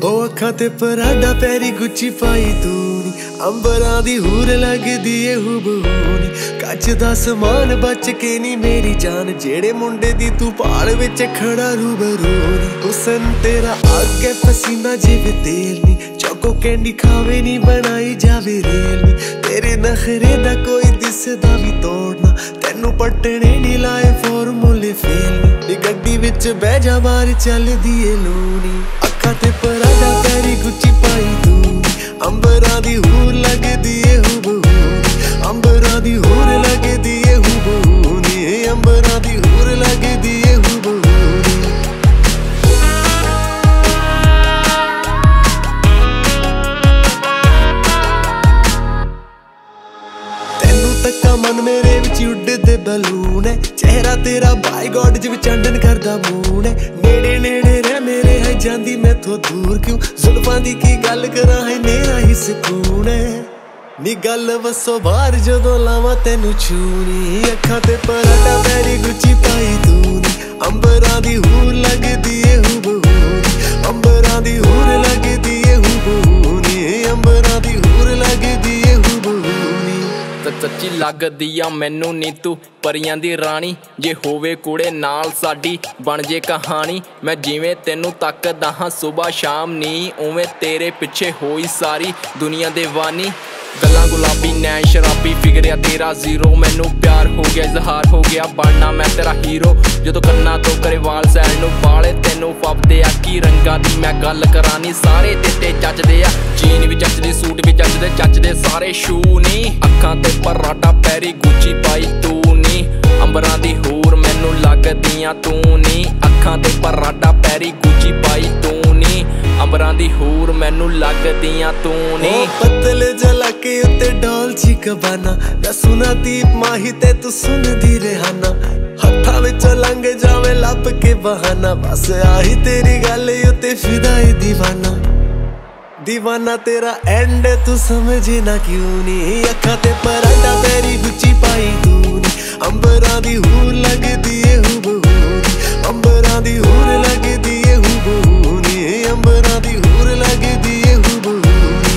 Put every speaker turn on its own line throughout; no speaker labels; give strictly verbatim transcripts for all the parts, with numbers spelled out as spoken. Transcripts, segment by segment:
ओ अखा ते पराडा पैरी गुच्ची पाई तू नी, अंबरां दी हूर लगदी ए हुबहूनी। कच दा समान बच के नी मेरी जान, जेड़े मुंडे दी तू भाल विच खड़ा रूबरू नी। हुसन तेरा आगे पसीना जिवे तेल नी, चौको कैंडी खावे नी बनाई जावे रेल नी। तेरे नखरे दा कोई दिसदा भी तोड़ना, तेनू पट्टने नी लाए फॉर्मूले फेल नी। गड्डी विच बह जा बाहर चलदी ए लूनी, अखा ते पराडा पैरी गुच्ची पाई तू नी, अंबरां दी हूर लगदी ए हुबहूनी। अंबरां दी हूर लगदी ए हुबहूनी, अंबरां दी हूर लगदी ए हुबहूनी। तेनू तक्का मन मेरे विच उड्डदे बलून है, चेहरा तेरा बाय गॉड जिवें चांदन करदा मून है। नेड़े नेड़े रह मेरे है जांदी मैथों दूर क्यों, जुल्फां दी की गल करां है मेरा ही सुकून है। नी गल वसो बाहर जदों लावां तैनू छूनी, अखां ते पराडा पैरी गुच्ची पाई तू नी, अंबरां दी हूर लगदी ए हुबहूनी। अंबरां दी हूर लगदी ए हुबहूनी, अंबरां दी हूर लगदी ए हुबहूनी।
सच्ची लगदी आ मैनू नी तू परियां दी रानी, जे होवे कुड़े नाल साडी बन जे कहानी। मैं जिवें तेनू तकदा हां सुबह शाम नी, उवें तेरे पिछे होई सारी दुनिया दीवानी। गल्लां गुलाबी नैन शराबी फिगरिया तेरा जीरो, मैनू प्यार हो गया इजहार हो गया बनना मैं तेरा हीरो। जदों कन्ना तो करे वाल सैल नू बाले तेनू फबदे आ, की रंगा दी मैं गल करानी सारे तेते जचदे आ। जीन भी जचदी सूट भी जचदे जचदे सारे शू नी, अखां ते पराडा पैरी गुच्ची पाई तू नी, अंबरां दी हूर मैनू लगदियां तू नी। अखां ते पराडा पैरी गुच्ची पाई तू नी, अंबरां दी हूर मैनू लगदियां तू नी।
पतले जला के उत्ते डॉल्ची कबाना, मैं सुना दीप माही ते तू सुनदी रेहाना। हत्थां विचों लंघ जावे लभ के बहाना, बस आही तेरी गल उत्ते फिदाई दीवाना। दीवाना तेरा एंड तू समझे ना क्यों नी, अखां ते पराडा पैरी गुच्ची पाई तू नी, अंबरां दी हूर लगदी ए हुबहूनी। अंबरां दी हूर लगदी ए हुबहूनी, अंबरां दी हूर लगदी ए हुबहूनी।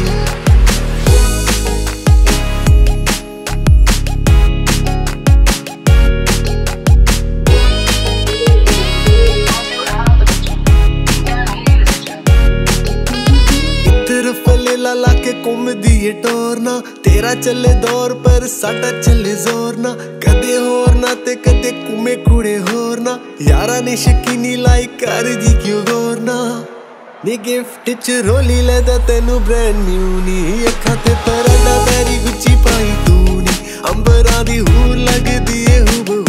ला के घूमदी ए टोरना, तेरा चले दौर पर साडा चले जोर ना। कदे होर ना ते कदे घूमे कुड़े होर ना, यारा ने शकीनी लाई कर दी क्यों गौर ना। नी गिफ्ट च रोली लेदा तेनू ब्रांड न्यू नी, अखां ते पराडा पैरी गुच्ची पाई तू नी, अंबरां दी हूर लगदी ए हुबहूनी।